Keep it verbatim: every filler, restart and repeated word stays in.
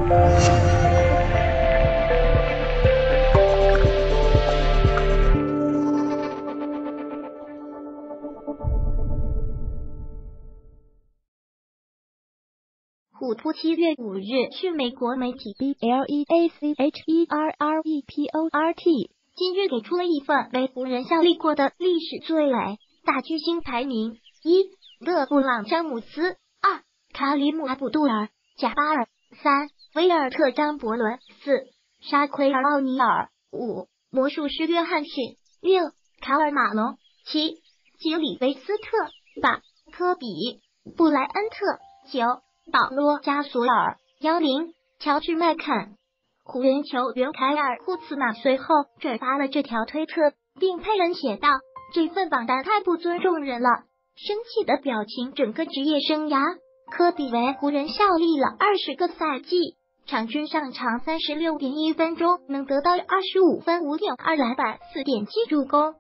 虎扑七月五日据美国媒体 B L E A C H E R R E P O R T 今日给出了一份为湖人效力过的历史最伟大巨星排名：一、勒布朗詹姆斯；二、卡里姆阿卜杜尔贾巴尔；三、威尔特张伯伦；四、沙奎尔奥尼尔；五、魔术师约翰逊；六、卡尔马龙；七、杰里维斯特；八、科比布莱恩特；九、保罗加索尔；幺零，乔治麦肯。湖人球员凯尔库茨马随后转发了这条推特，并配文写道：“这份榜单太不尊重人了。”生气的表情。整个职业生涯，科比为湖人效力了二十个赛季，场均上场三十六点一分钟，能得到二十五分、五点二篮板、四点七助攻。